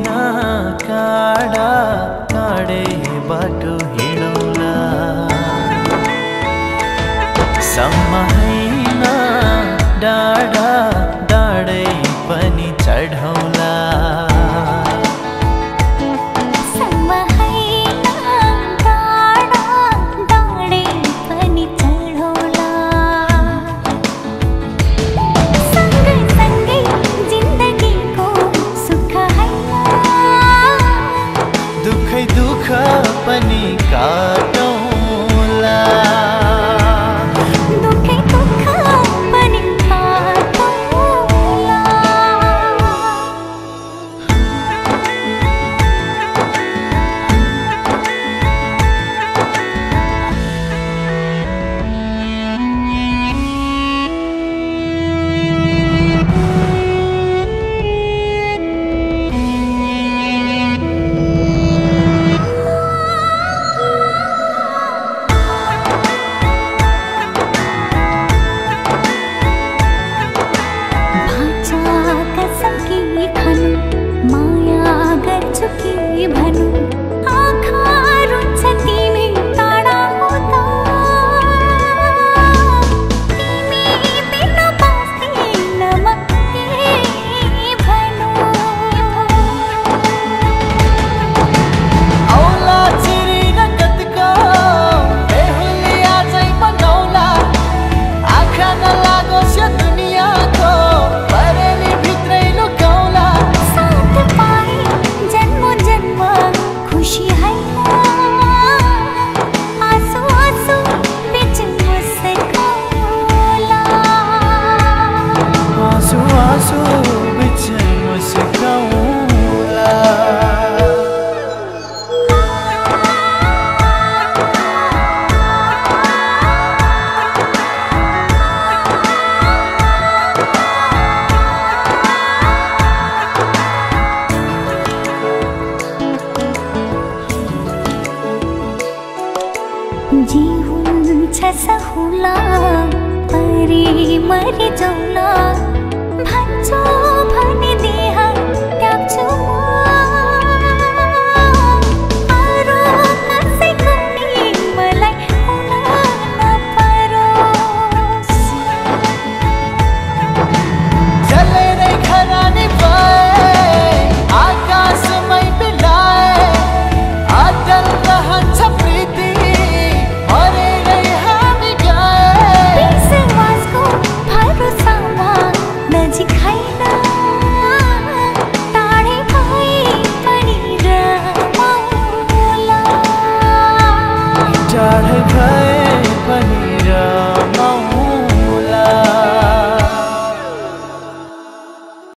काँडा काँडे बाटो हिँडौला सम्म हैन डाँडा डाँडै पनि चढौला दुख पनि काटौला दुखै दुख पनि काटौला जीवन छ सहुला परे मरि जाउला भन्छौ भने देह त्याग्छु अरू कसैको नि मलाई हुन नपरोस् जलेरै खरानी भए आकाशमै बिलाए अटल रहन्छ प्रीति टाढै भए